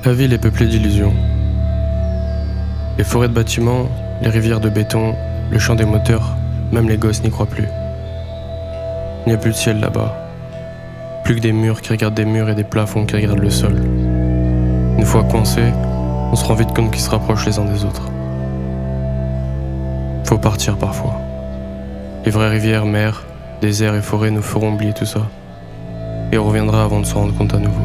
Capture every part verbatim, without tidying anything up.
La ville est peuplée d'illusions. Les forêts de bâtiments, les rivières de béton, le chant des moteurs, même les gosses n'y croient plus. Il n'y a plus de ciel là-bas. Plus que des murs qui regardent des murs et des plafonds qui regardent le sol. Une fois coincés, on se rend vite compte qu'ils se rapprochent les uns des autres. Faut partir parfois. Les vraies rivières, mers, déserts et forêts nous feront oublier tout ça. Et on reviendra avant de se rendre compte à nouveau.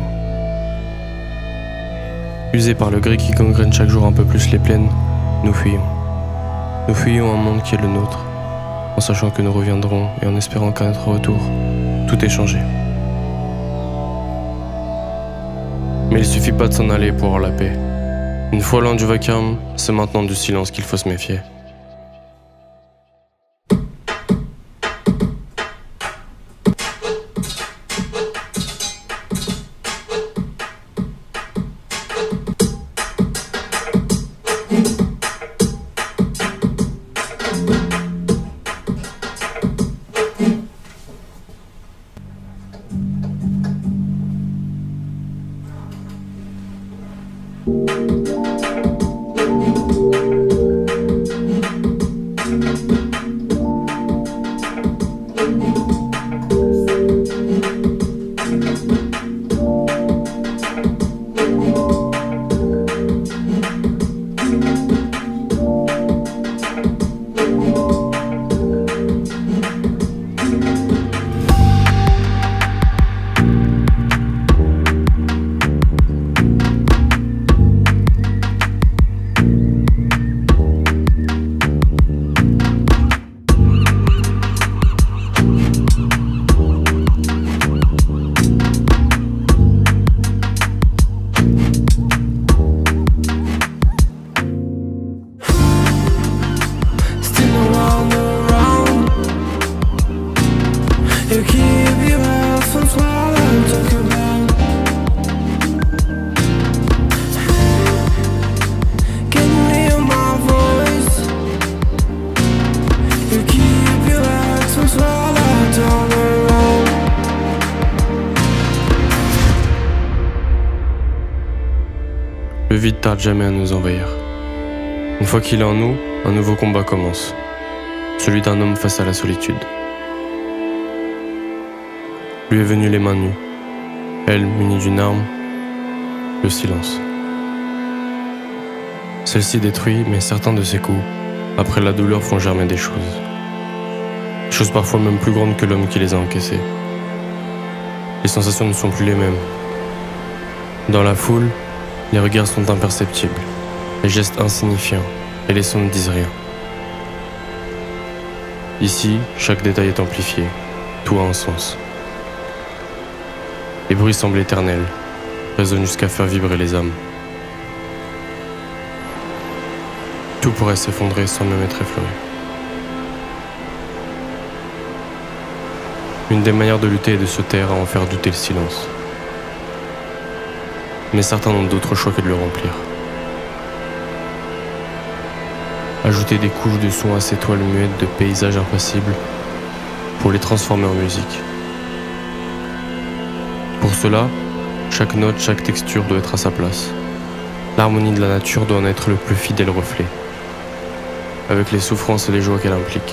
Usés par le gris qui gangrène chaque jour un peu plus les plaines, nous fuyons. Nous fuyons un monde qui est le nôtre, en sachant que nous reviendrons et en espérant qu'à notre retour, tout est changé. Mais il suffit pas de s'en aller pour avoir la paix. Une fois loin du vacarme, c'est maintenant du silence qu'il faut se méfier. Le vide tarde jamais à nous envahir. Une fois qu'il est en nous, un nouveau combat commence. Celui d'un homme face à la solitude. Lui est venu les mains nues. Elle, munie d'une arme, le silence. Celle-ci détruit, mais certains de ses coups, après la douleur, font germer des choses. Des choses parfois même plus grandes que l'homme qui les a encaissées. Les sensations ne sont plus les mêmes. Dans la foule, les regards sont imperceptibles, les gestes insignifiants, et les sons ne disent rien. Ici, chaque détail est amplifié, tout a un sens. Les bruits semblent éternels, résonnent jusqu'à faire vibrer les âmes. Tout pourrait s'effondrer sans même être effleuré. Une des manières de lutter est de se taire à en faire douter le silence. Mais certains n'ont d'autre choix que de le remplir. Ajouter des couches de sons à ces toiles muettes de paysages impassibles pour les transformer en musique. Pour cela, chaque note, chaque texture doit être à sa place. L'harmonie de la nature doit en être le plus fidèle reflet, avec les souffrances et les joies qu'elle implique.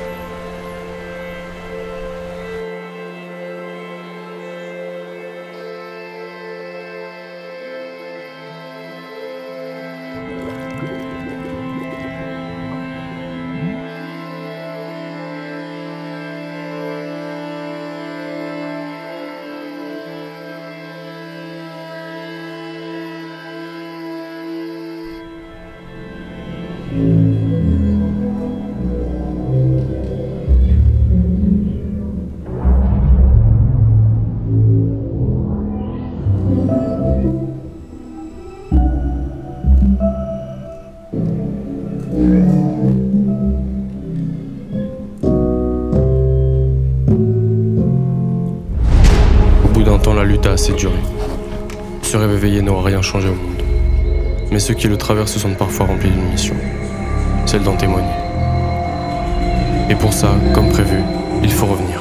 Au bout d'un temps, la lutte a assez duré. Se réveiller n'aura rien changé au monde. Mais ceux qui le traversent se sentent parfois remplis d'une mission, celle d'en témoigner. Et pour ça, comme prévu, il faut revenir.